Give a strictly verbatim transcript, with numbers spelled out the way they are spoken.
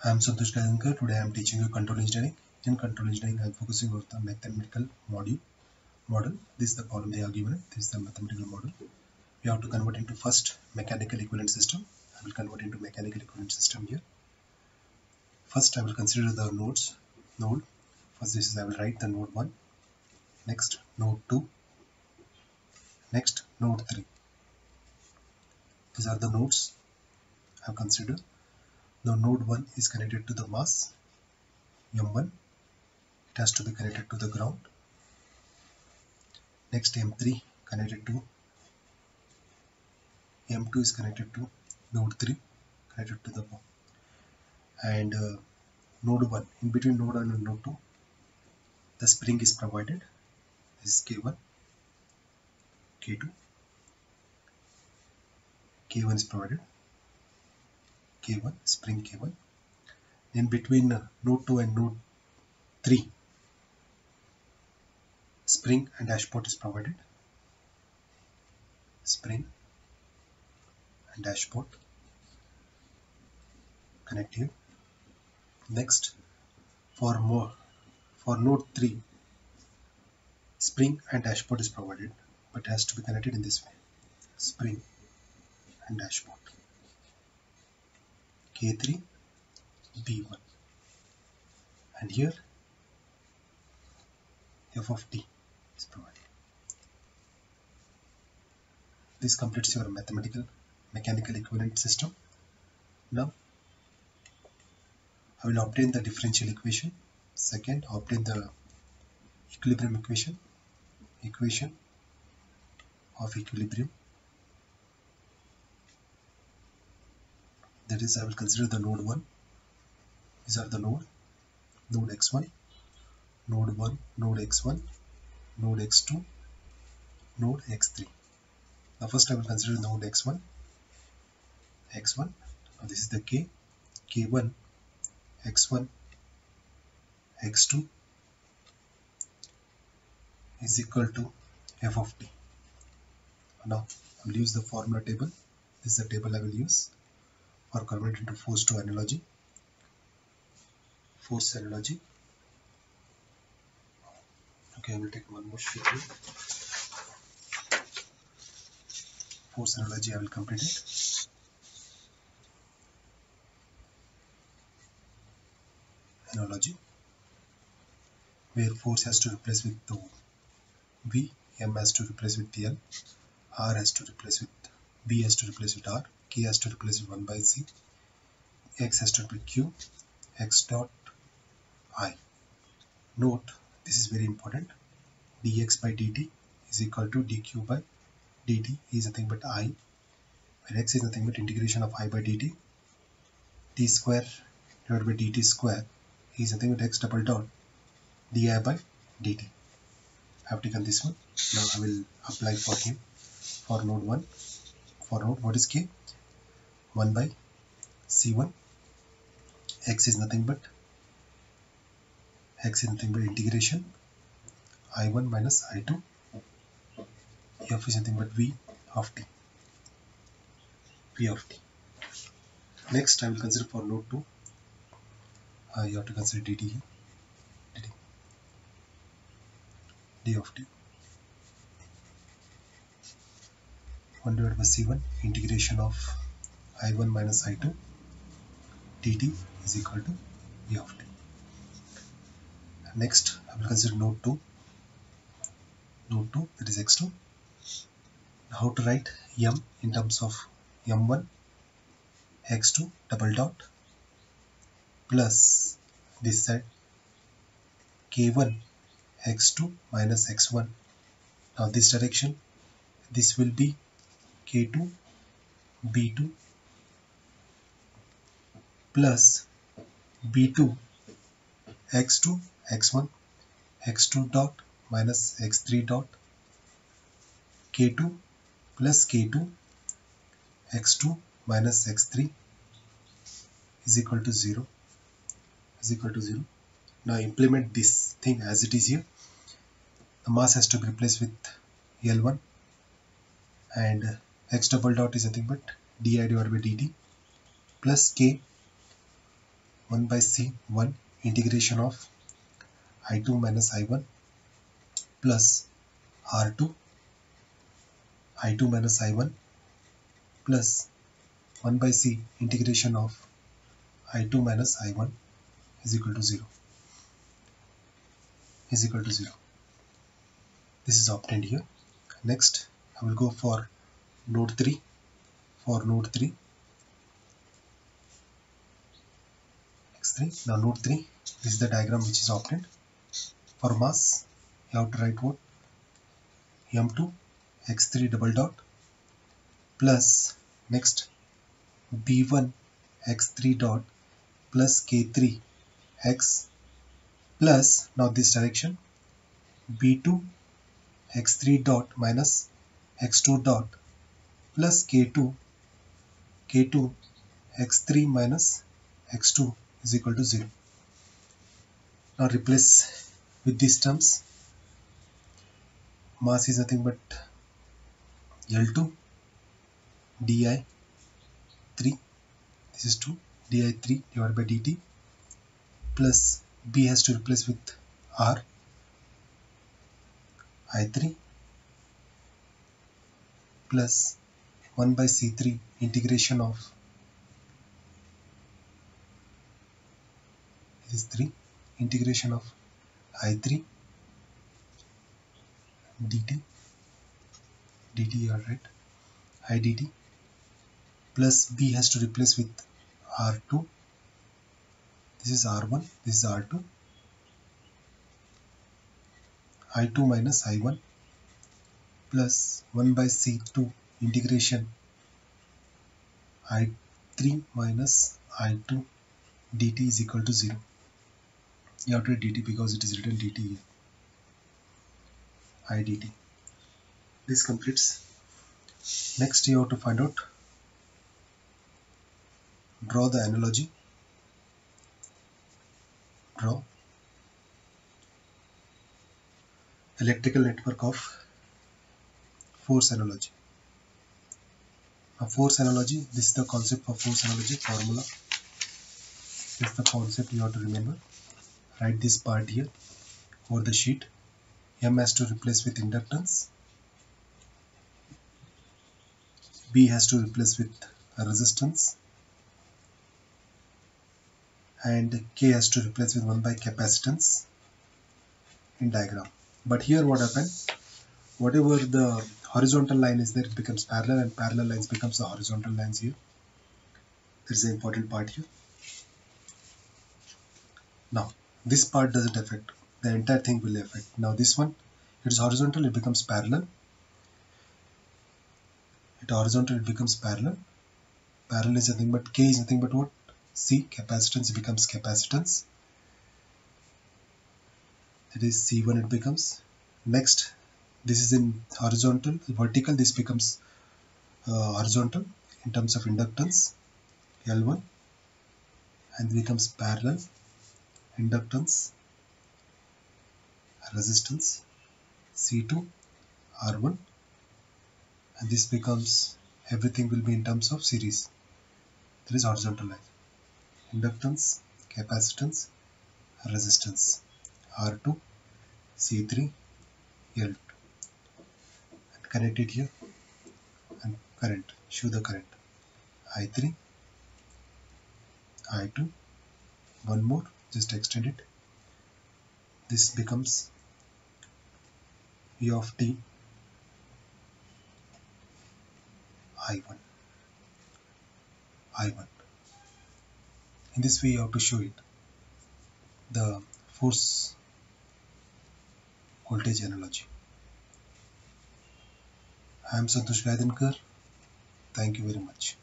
I am Santosh Kadankar. Today I am teaching you control engineering. In control engineering, I am focusing on the mathematical module model. This is the problem they are given. This is the mathematical model. We have to convert into first mechanical equivalent system. I will convert into mechanical equivalent system here. First, I will consider the nodes. Node. First, this is I will write the node one. Next, node two. Next, node three. These are the nodes I have considered. The node one is connected to the mass M one. It has to be connected to the ground. Next, M three connected to M two is connected to node three, connected to the bomb. And uh, node one, in between node one and node two, the spring is provided. This is K one, K two, K one is provided, K one, spring K one. In between uh, node two and node three, spring and dashpot is provided. Spring and dashpot connect here. Next, for more for node three, spring and dashpot is provided, but has to be connected in this way. Spring and dashpot. K three, B one. And here f of t is provided. This completes your mathematical mechanical equivalent system. Now I will obtain the differential equation. Second, obtain the equilibrium equation. Equation of equilibrium. That is, I will consider the node one. These are the node. Node x one, node one, node x one, node x two, node x three. Now first I will consider node x one. x one. Now this is the k. k one, x one, x two is equal to f of t. Now I will use the formula table. This is the table I will use for converting into force to analogy. Force analogy. Okay, I will take one more sheet here. Force analogy, I will complete it. Analogy, where force has to replace with the V, M has to replace with the L, R has to replace with B has to replace with R, K has to replace with one by Z, X has to be Q, X dot I. Note, this is very important. Dx by dt is equal to dq by dt is nothing but I, where x is nothing but integration of I by dt. T square divided by dt square is nothing but x double dot di by dt. I have taken this one. Now I will apply for him for node one. For node, what is k? one by c one. X is nothing but x is nothing but integration I one minus I two. F is nothing but V of t. V of t. Next, I will consider for node two. Uh, you have to consider dt here. dt. D of t. one divided by c one, integration of I one minus I two dt is equal to V of t. Next, I will consider node two. Node two, that is x two. How to write m in terms of m one x two double dot plus this side k one x two minus x one. Now this direction, this will be k two b two plus b two x two x one x two dot minus x three dot k two plus k two x two minus x three is equal to zero. Is equal to zero. Now implement this thing as it is here. The mass has to be replaced with L one and x double dot is nothing but di divided by dt plus k one by C one integration of I two minus I one plus R two I two minus I one plus one by C integration of I two minus I one is equal to zero is equal to zero. This is obtained here. Next I will go for node three. For node three x three. Now node three, this is the diagram which is obtained. For mass you have to write what? M two x three double dot plus next B one x three dot plus K three x plus now this direction B two x three dot minus x two dot plus K two K two x three minus x two is equal to zero. Now replace with these terms. Mass is nothing but L two di three, this is two di three divided by dt plus B has to replace with R I three plus one by C three integration of this is three integration of I three dt dt you are right I dt plus B has to replace with R two, this is R one, this is R two, I two minus I one plus one by C two integration I three minus I two dt is equal to zero. You have to write dt because it is written dt here. I dt. This completes. Next you have to find out, draw the analogy, draw electrical network of force analogy. Now force analogy, this is the concept for force analogy formula. This is the concept you have to remember. Write this part here over the sheet. M has to replace with inductance, B has to replace with resistance, and K has to replace with one by capacitance in diagram. But here what happened, whatever the horizontal line is there, it becomes parallel, and parallel lines becomes the horizontal lines here. That is the important part here. Now this part doesn't affect, the entire thing will affect. Now this one, it is horizontal, it becomes parallel. It horizontal, it becomes parallel. Parallel is nothing but K is nothing but what? C, capacitance becomes capacitance. That is C one it becomes. Next, this is in horizontal, vertical, this becomes uh, horizontal in terms of inductance, L one, and becomes parallel, inductance, resistance, C two, R one, and this becomes, everything will be in terms of series. That is horizontal line. Inductance, capacitance, resistance, R two, C three, L two, and connect it here, and current, show the current, I three, I two, one more, just extend it. This becomes V of t, I one, I one. In this way you have to show it, the force voltage analogy. I am Santosh Gaidankar. Thank you very much.